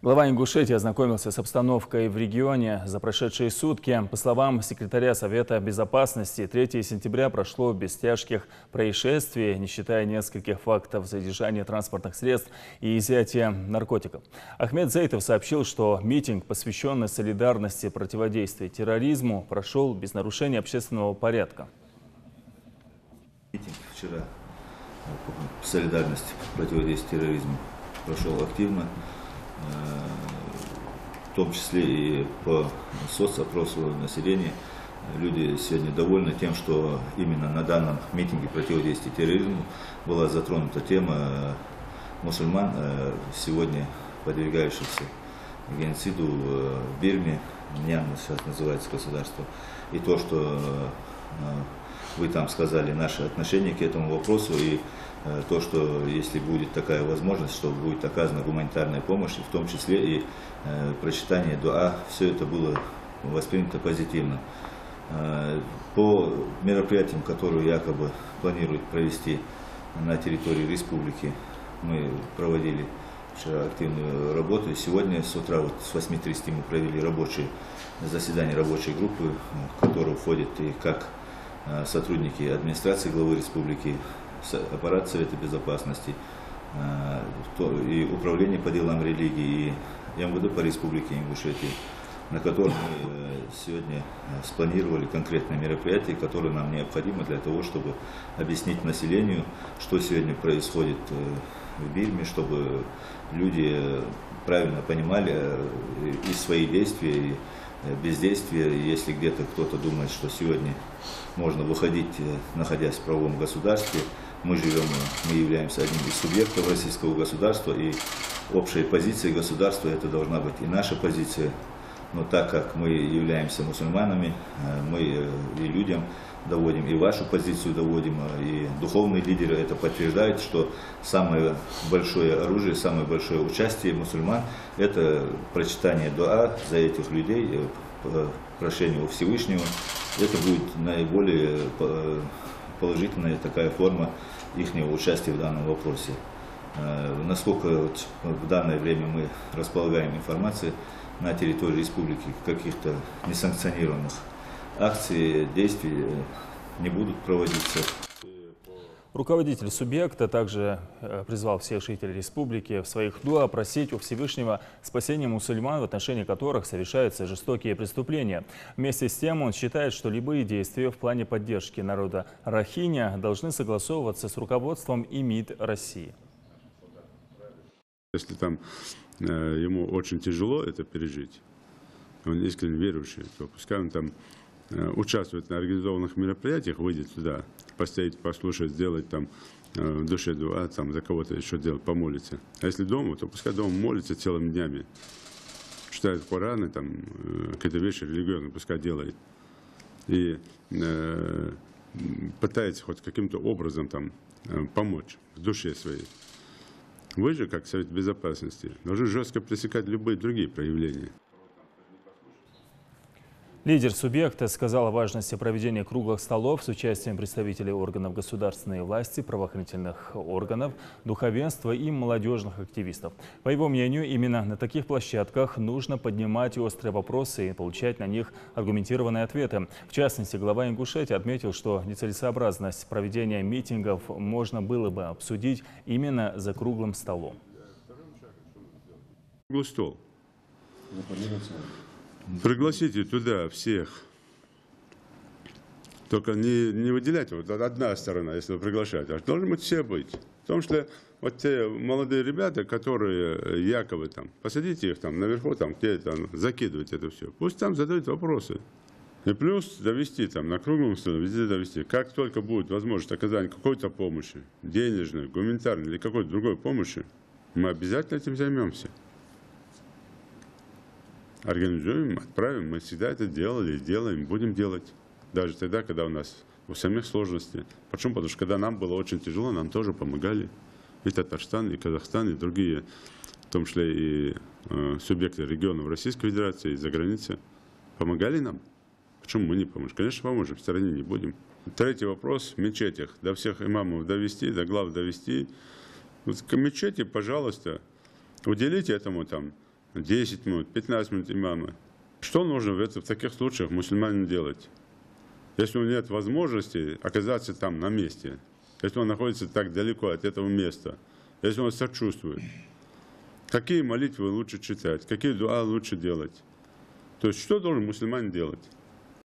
Глава Ингушетии ознакомился с обстановкой в регионе за прошедшие сутки. По словам секретаря Совета Безопасности, 3 сентября прошло без тяжких происшествий, не считая нескольких фактов задержания транспортных средств и изъятия наркотиков. Ахмед Зейтов сообщил, что митинг, посвященный солидарности противодействия терроризму, прошел без нарушения общественного порядка. Митинг вчера солидарности противодействия терроризму прошел активно. В том числе и по соцопросу населения. Люди сегодня довольны тем, что именно на данном митинге противодействия терроризму была затронута тема мусульман, сегодня подвергающихся геноциду в Бирме, Мьянма сейчас называется государство. И то, что вы там сказали, наше отношение к этому вопросу, и то, что если будет такая возможность, что будет оказана гуманитарная помощь, в том числе и прочитание дуа, все это было воспринято позитивно. По мероприятиям, которые якобы планируют провести на территории республики, мы проводили вчера активную работу. Сегодня с утра вот с 8:30 мы провели заседание рабочей группы, в которую входят и как сотрудники администрации главы республики, аппарат Совета Безопасности, и Управление по делам религии, и МВД по республике Ингушетия, на котором мы сегодня спланировали конкретные мероприятия, которые нам необходимы для того, чтобы объяснить населению, что сегодня происходит в Бирме, чтобы люди правильно понимали и свои действия, и бездействия. Если где-то кто-то думает, что сегодня можно выходить, находясь в правовом государстве, мы являемся одним из субъектов российского государства, и общей позицией государства это должна быть и наша позиция. Но так как мы являемся мусульманами, мы и людям доводим, и вашу позицию доводим, и духовные лидеры это подтверждают, что самое большое оружие, самое большое участие мусульман – это прочитание дуа за этих людей, прошение у Всевышнего. Это будет наиболее положительная такая форма их участия в данном вопросе. Насколько в данное время мы располагаем информацией, на территории республики каких-то несанкционированных акций, действий не будут проводиться. Руководитель субъекта также призвал всех жителей республики в своих дуа просить у Всевышнего спасения мусульман, в отношении которых совершаются жестокие преступления. Вместе с тем он считает, что любые действия в плане поддержки народа Рохиня должны согласовываться с руководством и МИД России. Если там ему очень тяжело это пережить, он искренне верующий, то пускай он там участвует на организованных мероприятиях, выйдет сюда, постоять, послушать, сделать там в душе дуа, там за кого-то еще делать, помолиться. А если дома, то пускай дома молится целыми днями, читает Кораны, там какие-то вещи религиозные, пускай делает. И пытается хоть каким-то образом там помочь в душе своей. Вы же, как Совет Безопасности, должны жестко пресекать любые другие проявления. Лидер субъекта сказал о важности проведения круглых столов с участием представителей органов государственной власти, правоохранительных органов, духовенства и молодежных активистов. По его мнению, именно на таких площадках нужно поднимать острые вопросы и получать на них аргументированные ответы. В частности, глава Ингушетии отметил, что нецелесообразность проведения митингов можно было бы обсудить именно за круглым столом. Круглый стол. Пригласите туда всех. Только не выделять вот одна сторона, если вы приглашаете, а должны быть все быть. Потому что вот те молодые ребята, которые якобы там, посадите их там наверху, там где-то закидывать это все. Пусть там задают вопросы. И плюс довести там на круглом столе, везде довести. Как только будет возможность оказания какой-то помощи, денежной, гуманитарной или какой-то другой помощи, мы обязательно этим займемся. Организуем, отправим. Мы всегда это делали, делаем, будем делать. Даже тогда, когда у нас у самих сложности. Почему? Потому что когда нам было очень тяжело, нам тоже помогали. И Татарстан, и Казахстан, и другие, в том числе и субъекты регионов Российской Федерации, из-за границы, помогали нам. Почему мы не поможем? Конечно, поможем, в стороне не будем. Третий вопрос в мечетях. До всех имамов довести, до глав довести. Вот к мечети, пожалуйста, уделите этому там 10 минут, 15 минут имама. Что нужно в таких случаях мусульманину делать? Если у него нет возможности оказаться там на месте, если он находится так далеко от этого места, если он сочувствует, какие молитвы лучше читать, какие дуа лучше делать? То есть что должен мусульманин делать?